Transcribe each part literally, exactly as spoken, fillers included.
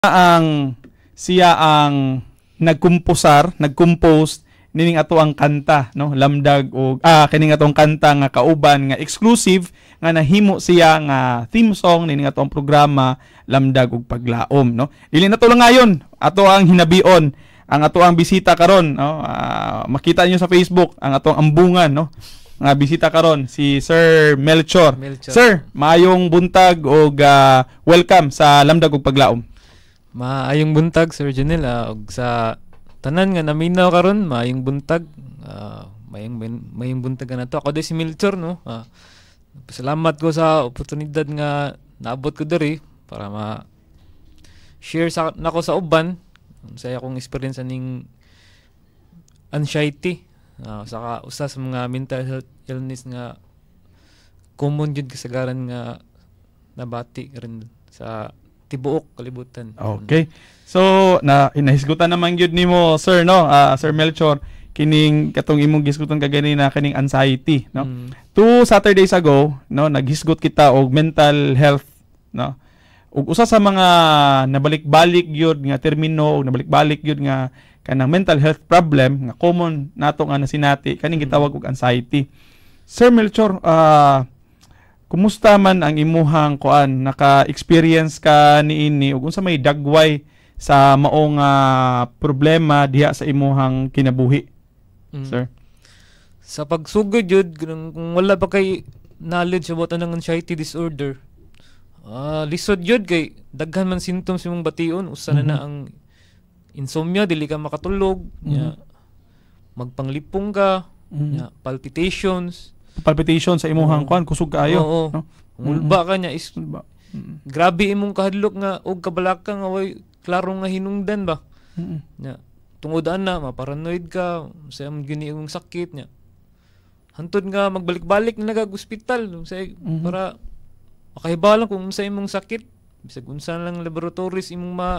ang siya ang nagkumposar, nagcompose nining ato ang kanta, no? Lamdag o ah kining atong kanta nga Kauban nga exclusive nga nahimo siya nga theme song nining atong programa Lamdag ug Paglaom, no? Dili na to lang ngayon, ato ang hinabion ang ato ang bisita karon, no? Uh, makita niyo sa Facebook ang atong ambungan, no? Nga bisita karon si Sir Melchor. Melchor. Sir, maayong buntag ug uh, welcome sa Lamdag ug Paglaom. Maayong buntag Sir Jon Neil uh, ug sa tanan nga naminaw karon, maayong buntag. Uh, maayong maayong buntag na to. Ako di si Melchor, no. Uh, salamat ko sa oportunidad nga naabot ko diri para ma share sa nako sa uban sa akong experience aning anxiety. Uh, saka usa sa mga mental health illness nga common jud kasagaran nga nabati rin sa tibuok kalibutan. Okay. So na inahisgutan naman gyud nimo sir, no, uh, Sir Melchor, kining katong imong gisguton kagani na kining anxiety, no. Mm. Two Saturdays ago, no, naghisgot kita og mental health, no. Ug usa sa mga nabalik-balik gyud nga termino ug nabalik-balik gyud nga kanang mental health problem nga common nato nga nasinati kaning gitawag og anxiety. Sir Melchor, uh, kumusta man ang imuhang kuan, naka-experience ka niini ug unsa may dagway sa maong uh, problema diha sa imuhang kinabuhi? Mm. Sir, sa pagsugod jud kung wala pa kay knowledge about anang anxiety disorder, uh, lisod jud kay daghan man symptoms imong bation. Usa na mm-hmm. na ang insomnia, dili ka makatulog, mm-hmm. nya magpanglipong ka, mm-hmm. nya palpitations, palpitation sa imuhang kuan, kusog kaayo, oo, no? Mulba ka nya is mm-hmm. grabe imong kahadlok nga og kabalaka nga way klaro nga hinungdan ba. Mm-hmm. Nya tungod ana maparanoid ka sa imong gini imong sakit nya. Hantod nga magbalik-balik na nagag-ospital sa mm-hmm. para makahibalan kung unsa imong sakit, bisag unsa lang laboratories imong ma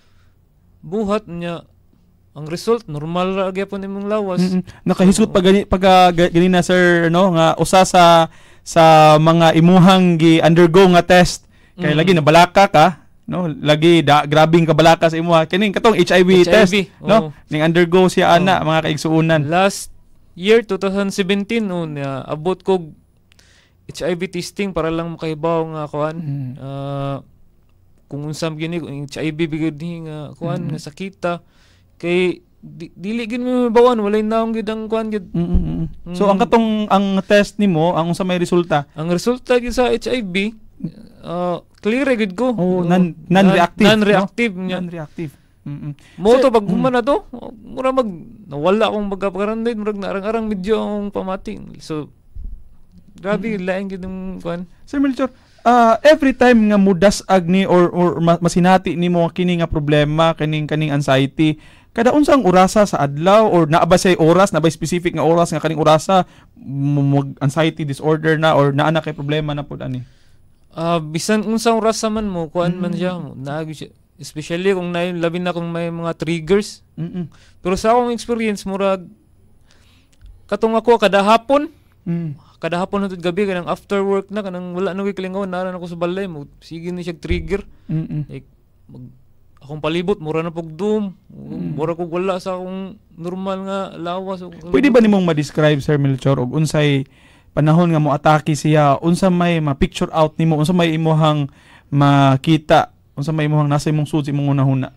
buhat nya, ang result normal ra gyapon imong lawas. Mm-hmm. Nakahisgot pa gani pag uh, gani na sir, no, nga usa sa sa mga imuhang gi-undergo nga test kay mm-hmm. lagi nabalaka ka, no, lagi da, grabing kabalaka sa imuha kining katong H I V, H I V test, oh. no, ning undergo siya ana, oh. mga kaigsuunan. Last year twenty seventeen no, uh, abot ko H I V testing para lang makahibaw nga kuan, mm-hmm. uh, kung unsam gini kung H I V bigod ni nga kuan, mm-hmm. nga sakita kay di, dili gid mo mabawan, walay naong gid ang kuan gid. Mm-hmm. Mm-hmm. So ang katong ang test nimo, ang unsa may resulta? Ang resulta gid sa H I V uh, clear gid ko. Oh, non non-reactive. Non-reactive no? Non-reactive. Mm-hmm. Mo to pag human na to, mura mag nawala akong magkaparanday, murag naarang-arang medyo akong pamating. So grabe, mm-hmm. laing gid ang kuan. Sir Melchor, Uh, every time nga mudas agni or or masinati nimo kini nga problema, kining kaning anxiety, kada unsang orasa sa adlaw or naa ba say oras, na ba specific nga oras nga kaning orasa mag anxiety disorder na or naa na kay problema na pud ani? Uh, bisan unsang orasa man mo kuan man siya, naagi siya, especially kung na labi na kung may mga triggers. Mm-mm. Pero sa akong experience murag katong ako kada hapon, mm. kada hapon hangtod gabi kanang after work na kanang wala na koy kalingawan, naran ako sa balay mo, sige ni siya trigger. Mm-mm. Like mag, akong palibot mura na pug doom, mm. mura ko wala sa akong normal nga lawas. Pwede ba nimong ma-describe Sir Melchor og unsay panahon nga mo atake siya, unsa may ma-picture out nimo, unsa may imuhang makita, unsa may imuhang nasa imong sud imong unahuna?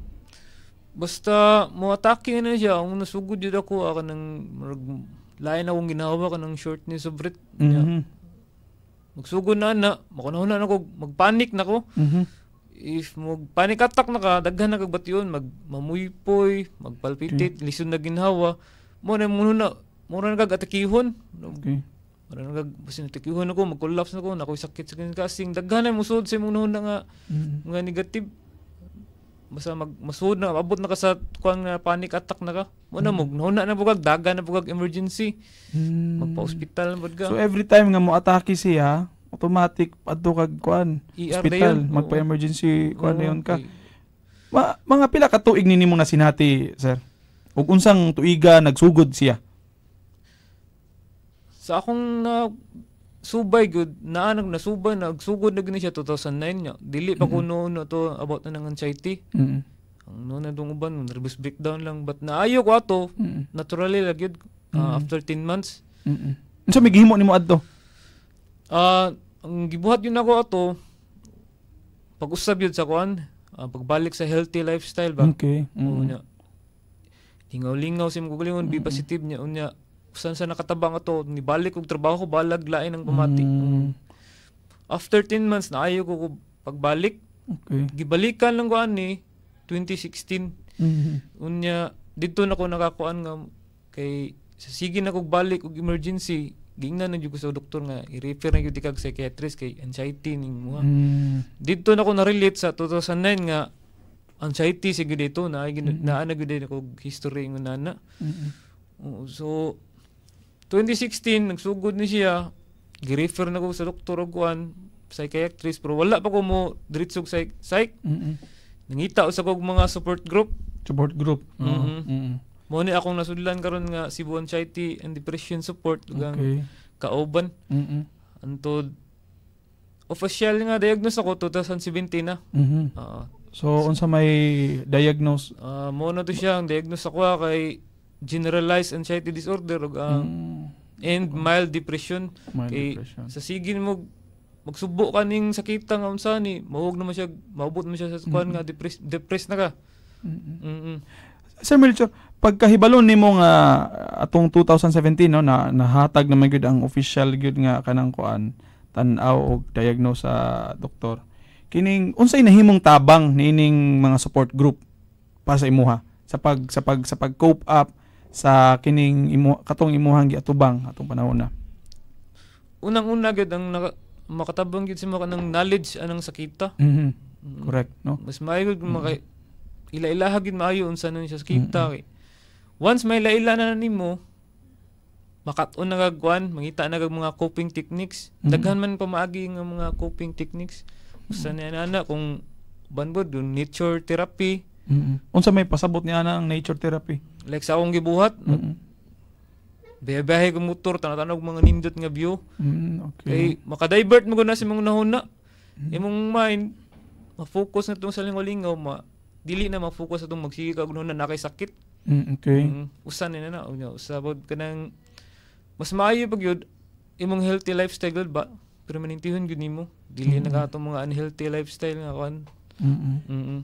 Basta mo atake na siya, ang nasugod jud ako ah, kanang lain akong ginawa ka ng shortness of breath. Mm-hmm. Magsugod na na, makunahon na ako, magpanik na ko. Mm-hmm. If magpanik attack na ka, daghan na kagbation, mag mamuypoy, magpalpitate, okay. lisod na ginhawa. Mo na mo na, mo na nagatakihon. Okay. Mo na nagag basin natakihon ako, mag-collapse na ko, nakoy sakit sa kasing daghan na musud sa imong nahon nga mm-hmm. nga negative. Basta mag masud na abot na ka sa kuan nga panic attack na ka. Mo na mo nahuna na bugag daga na bugag emergency. Hmm. Magpa-hospital pod ka. So every time nga mo atake siya, automatic adto kag kuan, hospital, magpa-emergency kuan yon ka. Ma, mga pila ka tuig nini mo na sinati, sir? Ug unsang tuiga nagsugod siya? Sa akong na subay good na nag nasubay nagsugod na gani siya two thousand nine nya dili pa kuno no to about na ng anxiety. Mm-hmm. Ang no na dong uban nervous breakdown lang but naayo ko ato mm-hmm. naturally lang yun uh, mm-hmm. after ten months. Mm-hmm. So may gihimo nimo adto? Ah uh, ang gibuhat yun ako ato pag-usab yun sa kuan uh, pagbalik sa healthy lifestyle ba. Okay. Mm-hmm. Nya lingaw-lingaw sim ko gulingon mm-hmm. be positive nya unya usan sa nakatabang ato ni balik og trabaho ko balag lain ang pamati. Mm. After ten months na ayo ko pagbalik. Okay. Gibalikan lang ko ani twenty sixteen. Mm-hmm. Unya didto na ko nakakuan nga kay sige na kog balik og emergency gingnan na jud ko sa doktor nga i-refer na jud kag psychiatrist kay anxiety ning mo. Mm. Didto na ko na relate sa two thousand nine nga anxiety sige dito na mm-hmm. naa na gud ko history ng nana. Mm-hmm. Uh, so twenty sixteen nagsugod ni siya gi-refer na ko sa doktor og kuan psychiatrist pero wala pa ko mo diretsog psych psych mm-hmm. nangita sa kog mga support group support group mm-hmm. mm-hmm. mo ni akong nasudlan karon nga Cebu Anxiety and Depression Support ugang okay. Kauban mm-hmm. antod official nga diagnose ako twenty seventeen na mm-hmm. uh, so unsa may diagnose uh, mo na to siya ang diagnose ako kay generalized anxiety disorder ug ang mm. and mild depression. Mild kay depression. Sa sige mo magsubo ka ning sakita nga unsa ni mahug naman siya maubot naman siya sa kuan mm-hmm. nga depress depressed na ka. Mm-hmm. Mm-hmm. Sir Melchor, pagkahibalon nimo nga atong two thousand seventeen no na nahatag naman gyud ang official gyud nga kanang kuan tan-aw og diagnose sa doktor. Kining unsay nahimong tabang niining mga support group para sa imuha sa pag sa pag sa pag cope up sa kining imo katong imuhang giatubang atong panahon na. Unang-una gid ang naka, makatabang gid sa mga kanang knowledge anang sakita. Mm-hmm. Mm-hmm. Correct, no? Mas maayo gid mm-hmm. maka ila-ilaha gid maayo unsa nan siya sakita. Mm-hmm. Once may laila na nimo makat-on na gagwan, mangita na gag mga coping techniques. Mm-hmm. Daghan man pa maagi nga mga coping techniques. Usa mm-hmm. na ana kung banbod nature therapy. Mm-hmm. Unsa may pasabot niya na ang nature therapy? Like sa akong gibuhat, mm-hmm. biyahe ko motor, tanatanog mga nindot nga view. Mm, okay. Kay makadivert mo na sa mga nahuna. Mm-hmm. Imong mind, ma-focus na itong sa lingaw-lingaw, ma dili na ma-focus na itong magsige ka kung na nakay sakit. Mm, okay. Um, usan na na, na usabod ka ng, mas maayo pag yun, imong healthy lifestyle ba? Pero manintihon yun nimo. Dili mm-hmm. na ka itong mga unhealthy lifestyle nga kan. Mm-hmm. Mm-hmm.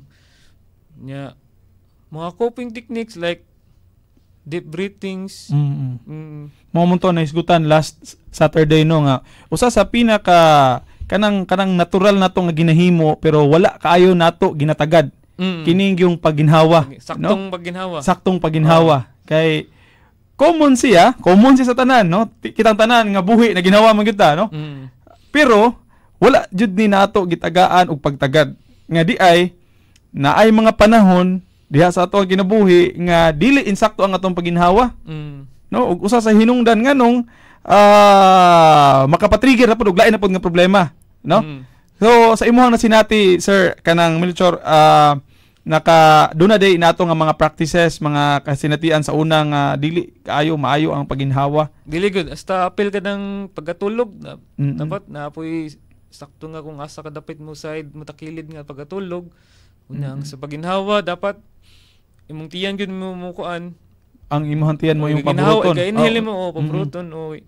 Nya, mga coping techniques like deep breathings. Mm-hmm. Mm. Mo mo to na isgutan last Saturday no nga usa sa pinaka kanang kanang natural nato nga ginahimo pero wala kaayo nato ginatagad. Mm-hmm. Kining yung pagginhawa. Saktong no? pagginhawa. Saktong pagginhawa. Oh. Kay common siya, common siya sa tanan no. Kitang tanan nga buhi na ginawa man gyud ta no. Mm. Pero wala jud ni nato gitagaan og pagtagad. Nga di ay naay mga panahon diha sa ato kinabuhi nga dili insakto ang atong pagginhawa. Mm. No, ug usa sa hinungdan nganong uh, makapatrigger na pud og lain na pud nga problema, no? Mm. So sa imuhang nasinati Sir kanang Melchor uh, naka duna day nato nga mga practices, mga kasinatian sa unang uh, dili kaayo maayo ang pagginhawa. Dili good hasta apil ka ng pagkatulog na, mm-hmm. dapat na apoy sakto nga kung asa ka dapit mo side mo takilid nga pagkatulog. Unang mm-hmm. sa pagginhawa dapat imong tiyan gyud mo mo kuan ang imong tiyan mo yung paburuton. Kay inhale mo oh, paburuton mm-hmm.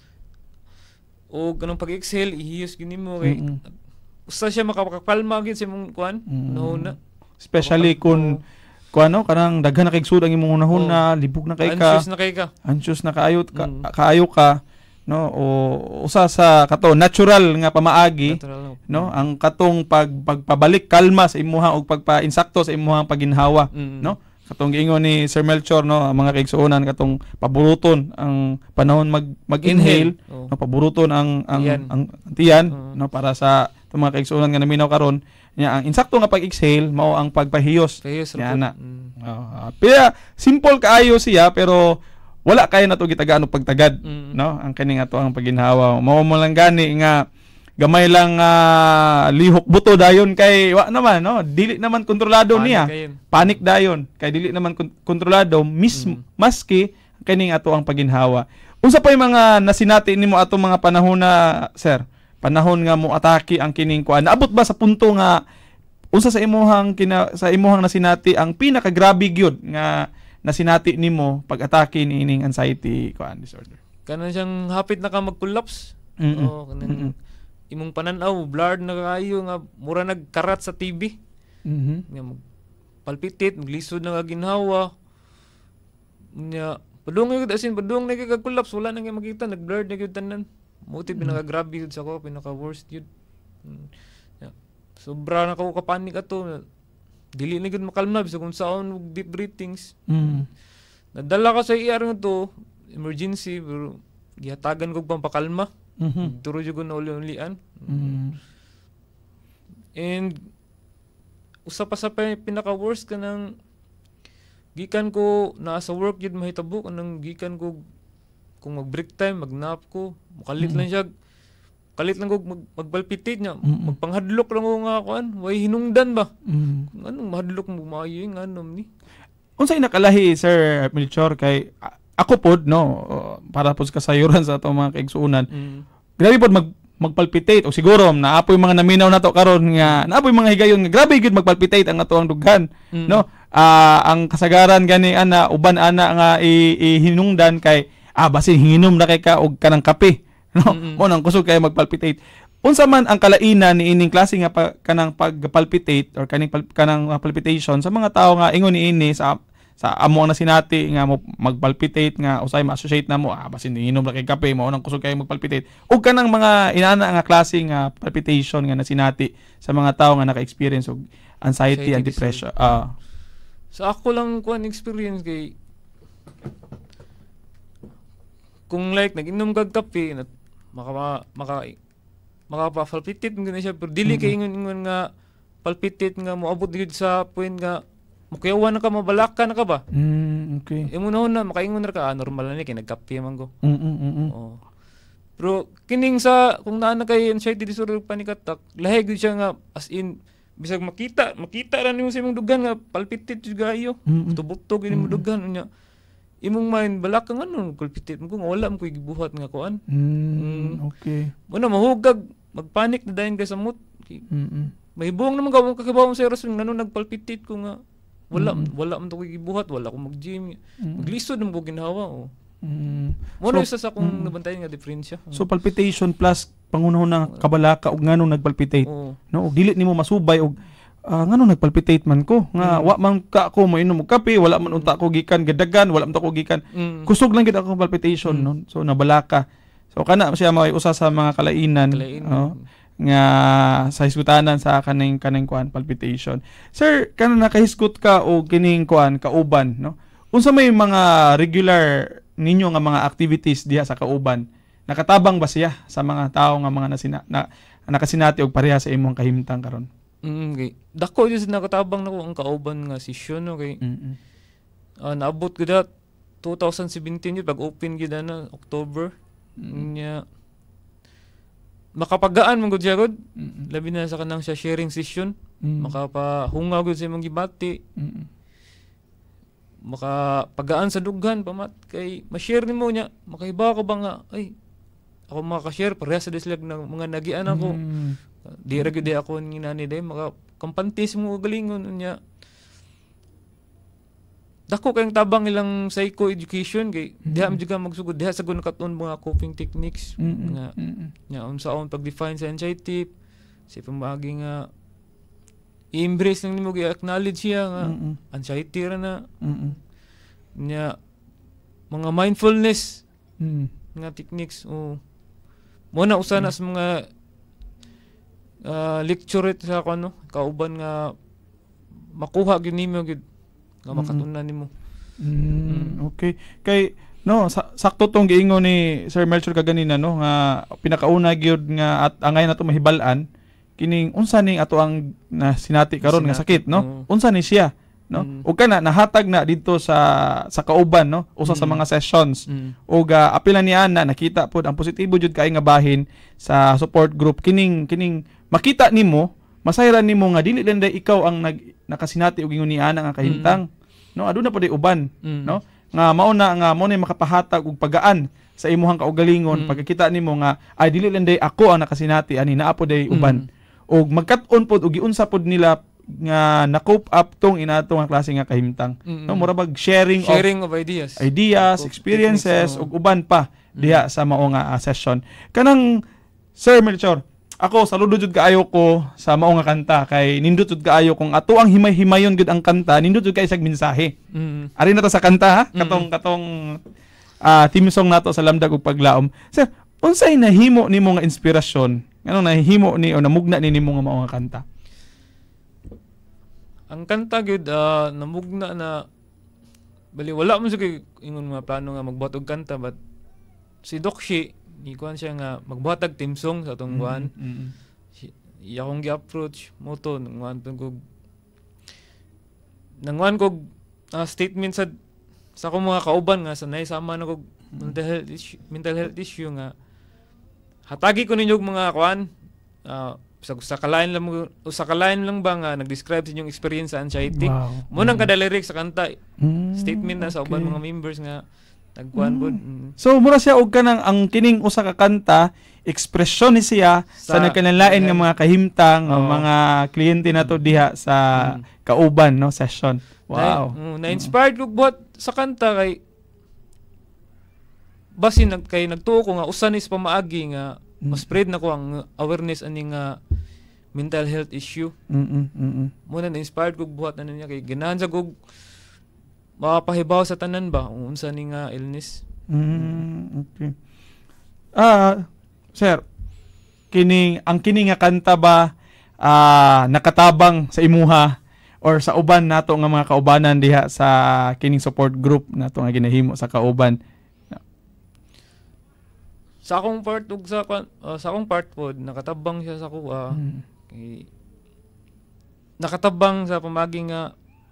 o o ganung pag-exhale ihiyos gyud nimo kay mm-hmm. usa siya makapalma gyud sa imong kuan mm-hmm. nahuna. Especially kun kuan no kanang daghan na kay sud ang imong hunahuna, oh. libog na kay ka. Anxious na kay ka. Anxious na kaayo ka, mm-hmm. kaayo ka no o usa sa kato natural nga pamaagi natural, no ang katong pag pagpabalik kalma sa imuha og pagpa-insakto sa imuhang pagginhawa mm-hmm. no katong giingon ni Sir Melchor no ang mga kaigsuonan katong paburuton ang panahon mag mag-inhale oh. no paburuton ang ang tiyan. ang tiyan uh-huh. no para sa mga kaigsuonan nga naminaw karon nya ang insakto nga pag-exhale mao ang pagpahiyos nya na mm. uh, pero simple kaayo siya pero wala kay nato gitagaan og pagtagad mm. no ang kani ato ang pagginhawa mao mo lang gani nga gamay lang uh, lihok buto dayon kay wa naman no dili naman kontrolado panic niya kayon. Panic dayon kay dili naman kon- kontrolado mis mm. maski kani ato ang pagginhawa Unsa pa yung mga nasinati nimo atong mga panahon na sir? Panahon nga mo atake ang kining kuan. Naabot ba sa punto nga unsa sa imuhang kina, sa imuhang nasinati ang pinakagrabe gyud nga nasinati nimo pag-atake ni ining anxiety kuan disorder? Kanan siyang hapit na ka mag-collapse. Mm-mm. O kanang imong pananaw blurred na kayo nga mura nagkarat sa T V. Mhm. Nga magpalpitit, maglisod na nga ginhawa. Nya padung gyud asin padung na gyud kag-collapse wala na gyud makita, nag-blurred na gyud tanan. Motive mm-hmm. pinaka-grabe yun sa ko, pinaka-worst yun. Yeah. Sobra na ako kapanik ato. Dili na yun makalma, bisa kung saan deep breathings. Mm-hmm. Nadala ka sa I R nga to, emergency, pero gihatagan ko pang pakalma. Mm-hmm. Turo yun ko na uli-ulian. Mm-hmm. And, usa pa sa pinaka-worst ka ng gikan ko, nasa work yun mahitabo, kanang gikan ko kung mag-break time, mag-nap ko, makalit mm-hmm. lang siya, kalit lang ko mag magbalpitit niya, mm-hmm. magpanghadlok lang ko nga kuan, way hinungdan ba? Mm-hmm. Anong mahadlok mo maayo yung anom ni? Unsay nakalahi Sir Melchor kay uh, ako pod no, uh, para pod kasayuran sa atong mga kaigsuonan. Mm-hmm. Grabe pod mag magpalpitate o siguro naapoy mga naminaw nato karon nga naapoy mga higayon nga grabe gyud magpalpitate ang ato ang dughan, mm-hmm. no? Uh, ang kasagaran gani ana uban ana nga ihinungdan kay ah basin hinginom na kay ka og kanang kape no mo nang kusog kay magpalpitate. Unsa man ang kalainan ni ining klase nga pa, kanang pagpalpitate or kaning pal, kanang uh, palpitation sa mga tawo nga ingon niini sa sa amo na sinati nga mo magpalpitate nga usay ma-associate na mo ah basin hinginom na kay kape mo nang kusog kay magpalpitate og kanang mga inana nga klase nga palpitation nga nasinati sa mga tawo nga naka-experience og anxiety, anxiety and depression. Ah uh, sa ako lang kuan experience kay kung like nag-inom kag kape na maka maka makapalpitate mo gina siya pero dili kay ingon-ingon nga palpitate nga moabot gid sa point nga makuyawan na ka mabalak ka na ka ba? Mm, okay. Imo na na makaingon ra ka ah, normal na ni kay nagkape man ko. Mm, mm, mm. Oh. Pero kining sa kung naa na kay anxiety disorder panic attack, lahi gid siya nga as in bisag makita makita ra nimo sa imong dugan nga palpitate jud gayo. Mm, tubog-tog ini imong dugan unya. Imong mind balak kang ano kulpitit mo kung wala mo koy gibuhat nga kuan. Mm, mm. Okay. Muna mahugag magpanik na dayon ka sa mood. Mm. Mahibong naman ka mo kakibawon sa rason ngano nagpalpitit ko nga wala mm. wala man to koy gibuhat, wala ko mag-gym. Mm. Maglisod mo ko ginhawa oh. Mm. Mo so, isa sa kung mm. nabantayan nga diferensya. So palpitation plus pangunahon ng kabalaka og ngano nagpalpitate. Oh. No, og dili nimo masubay og Uh, ngano nagpalpitate man ko nga mm. wa man ka ako mainom og kape wala man unta ko gikan gadagan wala man ta ko gikan mm. kusog lang gid ako palpitation mm. no so nabalaka so kana siya may usa sa mga kalainan, kalainan. Oh, nga sa hisgutanan sa kaning kaning kuan palpitation. Sir kana nakahisgot ka og kining kuan kauban no unsa may mga regular ninyo nga mga activities diha sa kauban nakatabang ba siya sa mga tawo nga mga nasina na, nakasinati og pareha sa imong kahimtang karon? Mm, okay. Dako yun nakatabang na ko ang kauban nga session no kay mm-hmm. uh, naabot ko da twenty seventeen yun pag open gid na October mm-hmm. nya makapagaan man gud siya gud mm-hmm. labi na sa kanang siya sharing session mm-hmm. makapahungaw gud sa imong gibati mm-hmm. makapagaan sa dughan pamat kay ma-share nimo nya makahibaw ka ba nga ay ako maka-share pareha sa dislag ng mga nagian ako mm-hmm. di ra gyud ako ni nani day maka kampantis mo galingon unya dako kayong tabang ilang psycho education kay mm-hmm. diha man magsugod diha sa gun katon mga coping techniques mm-hmm. nga mm-hmm. nya unsaon pag-define sa anxiety sa pamagi nga i-embrace lang nimo gi-acknowledge siya nga mm-hmm. anxiety ra na mm-hmm. nya mga mindfulness mm-hmm. nga techniques o mo na usa na mm-hmm. sa mga Uh, lecture sa ako ano, kauban nga makuha gyud nimo gyud nga makatunan nimo. Mm, mm. Okay. Kay no sa, sakto tong giingon ni Sir Melchor kaganina no nga pinakauna gyud nga at angay nato mahibal-an kining unsa ning ato ang na sinati karon nga sakit no? Mm. Unsa ni siya no? Mm. Ug kana nahatag na dito sa sa kauban no usa mm. sa mga sessions. Mm. Ug uh, apila ni ana nakita pod ang positibo jud kay nga bahin sa support group kining kining makita nimo masayran nimo nga dili lang day ikaw ang nag nakasinati og ingon ni ana nga kahintang mm. no aduna pa day uban mm. no nga mao na nga mo ni makapahatag og pagaan sa imuhang kaugalingon Mm. pagkakita nimo nga ay dili lang day ako ang nakasinati ani naa po day uban. Og magkat-on pod og giunsa pod nila nga na-cope up tong inato nga klase nga kahimtang. Mm-mm. No, mura bag sharing, Sharing of of ideas. ideas, Of experiences techniques, ug uban pa diha sa mao nga uh, session. Kanang Sir Melchor, ako saludo jud kaayo ko sa mao nga kanta kay nindot jud kaayo kung ato ang himay-himayon gud ang kanta, nindot jud kay isag mensahe. Mm. Ari na to sa kanta ha, Mm-mm. katong katong ah, theme song nato sa Lamdag ug Paglaom. Sir, unsay nahimo nimo nga inspirasyon? Ano nahimo ni o namugna ni nimo nga mao nga kanta? Ang kanta gyud ah, namugna na bali wala man sa kay ingon mga plano nga magbuhat og kanta but si Doc Shi ni kuan siya nga magbuhat og team song sa atong kuan. Mm-mm. Si- iya akong gi-approach mo to nangwan to kog nangwan kog ah, statement sa sa akong mga kauban nga sa naisama na kog mental health issue, mental health issue nga hatagi ko ninyo og mga kuan ah, sa sa kalain lang mo- o sa kalain lang ba nga nag-describe sa inyong experience sa anxiety. Wow. Mo nang kada lyrics sa kanta Mm, statement na sa uban okay. mga members nga nagkuan pod. Mm. So mura siya og kanang ang kining usa ka kanta, ekspresyon ni siya sa, Sa- nagkanalain nga mga kahimtang nga Oo. mga kliyente nato diha sa Mm. Kauban no session. Wow. Na, mm, na-inspired ko buhat sa kanta kay basin nag kay nagtuo ko nga usa ni sa pamaagi nga ma-spread na ko ang awareness ani nga mental health issue. Mm. Mm. Mo na na-inspired ko buhat na niya kay ganahan sa kog makapahibaw sa tanan ba kung unsa ni nga illness. Mm, okay. Ah, sir, kining ang kining nga kanta ba ah, nakatabang sa imuha or sa uban nato nga mga kaubanan diha sa kining support group nato nga ginahimo sa Kauban? Sa akong part ug sa kwan- ah, sa akong part pod nakatabang siya sa kuha. Mm. Kay nakatabang sa pamagi nga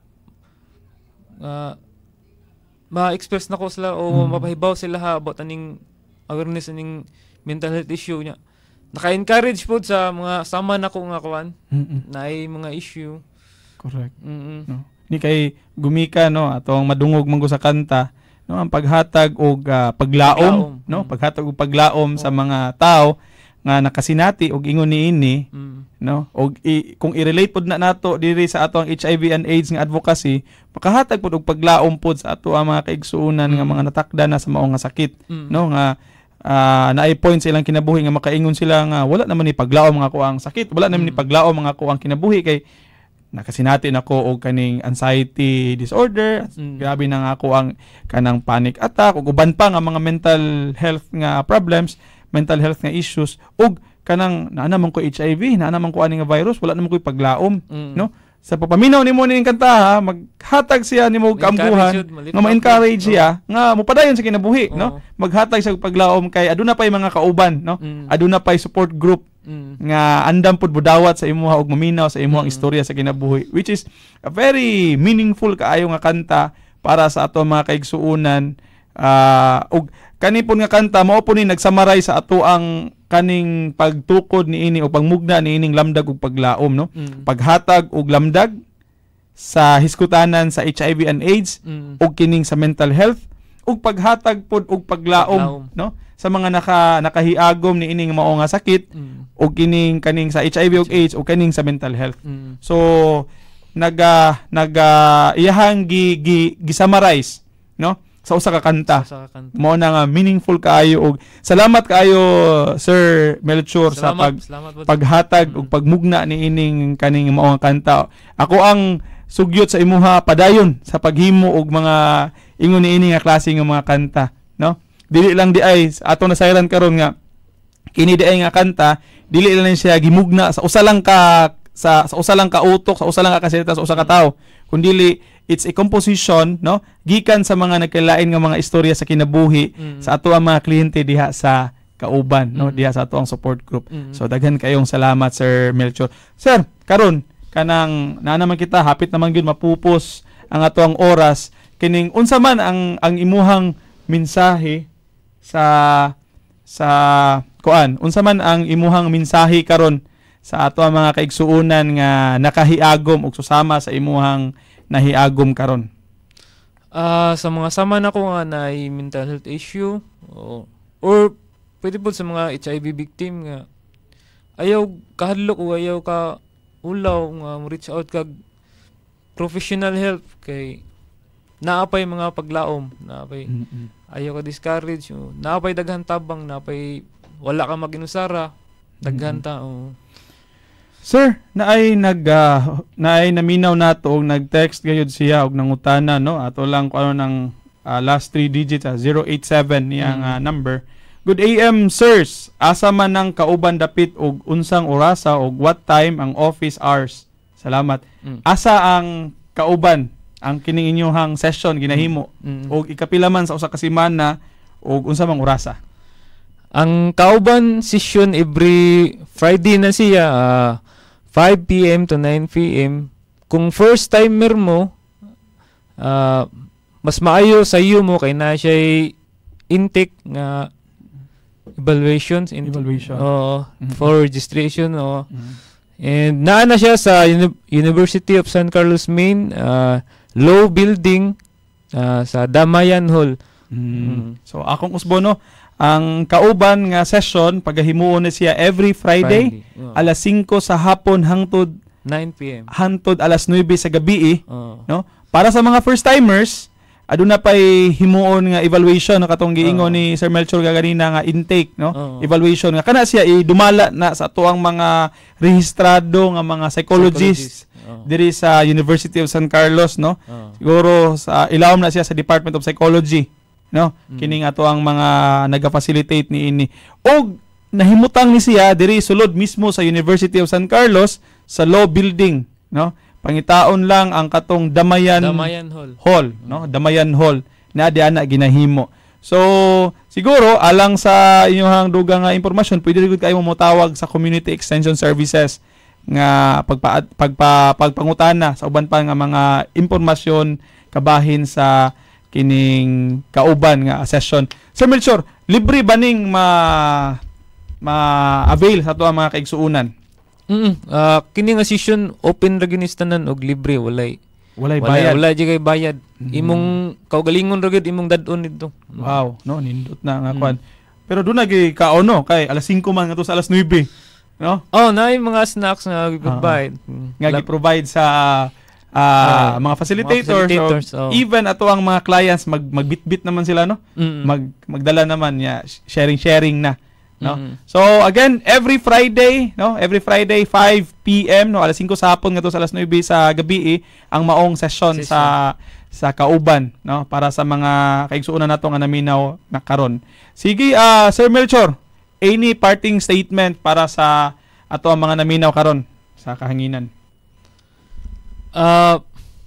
nga ma-express na ko sila o Mm. mapahibaw sila ha about aning awareness aning mental health issue niya. Naka-encourage pod sa mga sama na ko nga kuan Mm. na ay mga issue. Correct. Mm. No. Ni kay gumika no atong madungog man ko sa kanta no ang paghatag og ah, paglaom, Paglaom. no Mm. paghatag og paglaom sa Oh. mga tao nga nakasinati og ingon niini Mm. no og i, kung i-relate pod na nato diri sa ato ang H I V and AIDS nga advocacy makahatag pod og paglaom pod sa ato ang mga kaigsuonan nga Mm. mga natakda na sa mao nga sakit Mm. no nga ah, naay point sa ilang kinabuhi nga makaingon sila nga wala naman ni paglaom nga ako ang sakit wala naman ni Mm. paglaom nga ako ang kinabuhi kay nakasinati na ko og kaning anxiety disorder Mm. grabe na nga ako ang kanang panic attack ug uban pa nga mga mental health nga problems mental health nga issues ug kanang naa naman ko H I V naa naman ko ani nga virus wala naman ko paglaom Mm. no sa papaminaw nimo ning kanta ha maghatag siya nimo og Ma-encourage kaambuhan yun, malift nga up ma-encourage yun. siya nga mopadayon sa kinabuhi Oo. no maghatag siya og paglaom kay aduna pay mga kauban no Mm. aduna pay support group Mm. nga andam pud budawat sa imuha og maminaw sa imuhang Mm. istorya sa kinabuhi which is a very meaningful kaayo nga kanta para sa ato mga kaigsuonan ah og kani pud nga kanta mao pud ni nagsummarize sa ato ang kaning pagtukod niini o pagmugna niining lamdag ug paglaom no Mm. paghatag og lamdag sa hiskutanan sa H I V and AIDS Mm. og kining sa mental health ug paghatag pod og paglaom, Paglaom. no sa mga naka nakahiagom ni ining mao nga sakit Mm. o kining kaning sa H I V ug AIDS o kaning sa mental health. Mm. So naga naga iyahang gi, gi, gi-summarize no sa usa ka kanta. Sa kanta. Mao na nga meaningful kaayo og salamat kaayo Sir Melchor sa Salamat, pag salamat po. paghatag Mm. ug pagmugna ni ining kaning mao nga kanta. Ako ang sugyot sa imuha padayon sa paghimo og mga ingon ni ini nga klase nga mga kanta, no? Dili lang di ay ato na sayran karon nga kini di ay nga kanta, dili lang siya gimugna sa usa lang ka sa sa usa lang ka utok, sa usa lang ka kasalita sa usa ka tawo, kundi it's a composition, no? Gikan sa mga nagkalain nga mga istorya sa kinabuhi Mm. sa ato ang mga kliyente diha sa Kauban, no? Mm. Diha sa ato ang support group. Mm. So daghan kayong salamat Sir Melchor. Sir, karon kanang na naman kita hapit naman gyud mapupos ang ato ang oras kining unsa man ang ang imuhang mensahe sa sa kuan unsa man ang imuhang mensahe karon sa ato ang mga kaigsuonan nga nakahiagom ug susama sa imuhang nahiagom karon. Ah, sa mga sama na ko nga na mental health issue o or pwede po sa mga H I V victim nga ayaw kahadlok o ayaw ka ulaw nga mo reach out kag professional help kay naapay mga paglaom, naapay Mm-mm. ayaw ka discourage, o naapay daghan tabang, naapay wala ka maginusara, daghan ta o. Sir, naay nag uh, naay naminaw nato og nag-text gayud siya og nangutana no ato lang ko ano ng uh, last three digits uh, zero eight seven niyang uh, number. Good A M sirs, asa man nang kauban dapit og unsang orasa og what time ang office hours? Salamat. Mm. Asa ang kauban ang kining inyong session ginahimo Mm. og ikapila man sa usa ka semana og unsa mang orasa? Ang Kauban session every Friday na siya, uh, five p m to nine p m Kung first timer mo, uh, mas maayo sa iyo mo kay na siya intake nga evaluations, in- Evaluation. Oo, Mhm. for registration. Oo. Mhm. And naa na siya sa Uni- University of San Carlos Main, uh, low building uh, sa Damayan Hall. Mm. Mm. So akong usbono ang kauban nga session pagahimuon na siya every Friday, Oo. alas singko sa hapon hangtod nine p m hangtod alas nueve sa gabi eh, Oo. no? Para sa mga first timers, aduna pay himuon nga evaluation no katong giingon Oo. ni Sir Melchor gaganina nga intake no. Oo. Evaluation nga kana siya idumala na sa tuang mga rehistrado nga mga psychologists Oo. diri sa University of San Carlos no. Oo. Siguro sa ilawom na siya sa Department of Psychology no. Mm. Kining ato ang mga naga-facilitate ni ini. Og nahimutang ni siya diri sulod mismo sa University of San Carlos sa law building no. Pangitaon lang ang katong Damayan, Damayan Hall. Hall no. Damayan Hall na di ana ginahimo. So siguro alang sa inyong dugang nga impormasyon pwede rin kayo motawag sa Community Extension Services nga pagpa, pagpa pagpangutana sa uban pa nga mga impormasyon kabahin sa kining kauban nga session. Sir Melchor, libre ba ning ma ma-avail sa ato ang mga kaigsuunan? Mm. Ah, kini nga session open ra ginis tanan og libre, walay Walay wala bayad. wala di kay bayad. Mhm. Imong kaugalingon ra gyud imong dad-on dito. Wow, no nindot na nga Mm. kwan. Pero doon nagi kaono kay alas singko man nga to sa alas nueve, no? Oh, naay mga snacks nga provide. Nga gi-provide sa ah, Ah, mga facilitators, mga facilitators, o oh. even ato ang mga clients mag magbitbit naman sila no. Mag magdala naman ya sharing sharing na no. Mm. So again, every Friday, no, every Friday five p m no, alas singko sa hapon ngadto sa alas nueve sa gabi eh, ang maong session, Session. sa sa kauban, no, para sa mga kaigsuonan nato nga naminaw na karon. Sige, ah, Sir Melchor, any parting statement para sa ato ang mga naminaw karon sa kahanginan? Ah,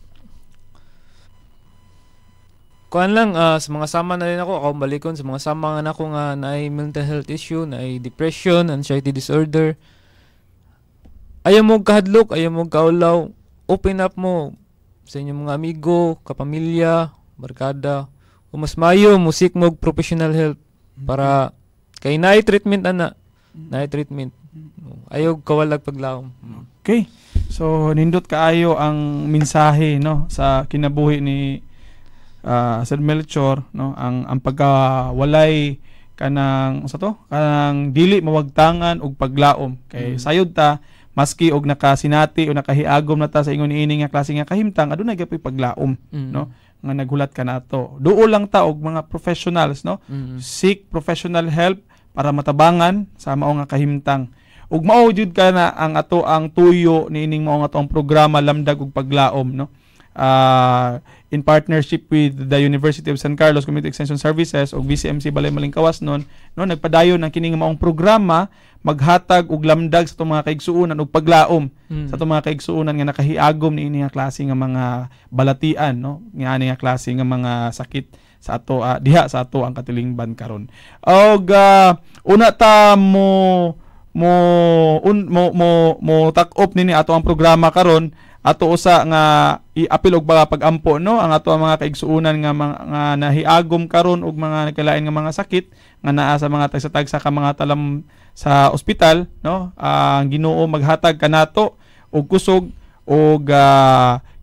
kuan lang, ah, sa mga sama na rin ako, ako balikon sa mga sama nga nako nga naay mental health issue, naay depression, anxiety disorder. Ayaw mo kahadlok, ayaw mo kaulaw, open up mo sa inyong mga amigo, kapamilya, barkada. O mas mayo, musik mo og professional help para kay naay treatment ana, naay treatment. Ayaw kawalag paglaom. Okay. So nindot kaayo ang mensahe no sa kinabuhi ni uh, Sir Melchor no, ang ang pagkawalay kanang sa to kanang dili mawagtangan og paglaom kay Mm. sayod ta maski og nakasinati o nakahiagom na ta sa ingon niini nga klase nga kahimtang aduna gyapon paglaom Mm. no nga naghulat ka nato. Duol lang ta og mga professionals no. Mm. Seek professional help para matabangan sa mao nga kahimtang. Ug mao jud ka na ang ato ang tuyo niining mao nga atong programa Lamdag ug Paglaom no. Uh, in partnership with the University of San Carlos Community Extension Services ug V C M C Balay Malingkawasnon no, nagpadayon ang kining maong programa maghatag og lamdag sa atong mga kaigsuonan ug paglaom Mm. sa atong mga kaigsuonan nga nakahiagom niini nga klase nga mga balatian no, nga ani nga klase nga mga sakit sa ato uh, diha sa ato ang katilingban karon. Og uh, una ta mo mo un, mo mo mo tak-op nini ato ang programa karon ato usa nga i-apil og mga pag-ampo no ang ato ang mga kaigsuonan nga mga nga nahiagom karon og mga nagkalain nga mga sakit nga naa sa mga tagsa-tagsa ka mga talam sa ospital no. Ang uh, Ginoo maghatag kanato og kusog og uh,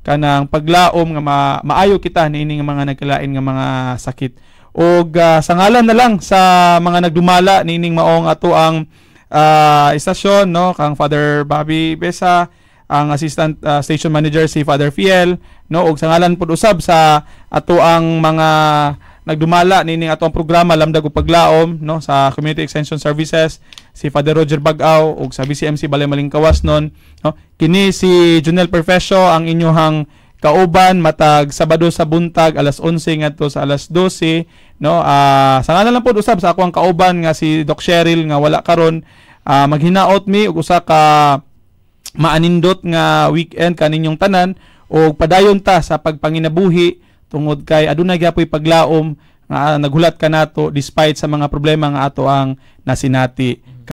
kanang paglaom nga ma maayo kita niini nga mga nagkalain nga mga sakit. Og uh, sa ngalan na lang sa mga nagdumala nining maong ato ang uh, istasyon, no, kang Father Bobby Besa, ang assistant uh, station manager si Father Fiel, no, og sa ngalan pud usab sa ato ang mga nagdumala nining ato ang programa LAMDAG U Paglaum, no, sa Community Extension Services si Father Roger Bagaw og sa B C M C Balay Malingkawasnon, no. Kini si Jon Neil Perfecio ang inyohang kauban matag Sabado sa buntag alas onse ngadto sa alas dose, no. Uh, sa ngalan lang pud usab sa ako ang kauban nga si Doc Sherryl nga wala karon, uh, maghinaot mi og usa ka maanindot nga weekend kaninyong tanan og padayon ta sa pagpanginabuhi tungod kay adunay gyapoy paglaom nga uh, naghulat ka nato despite sa mga problema nga ato ang nasinati.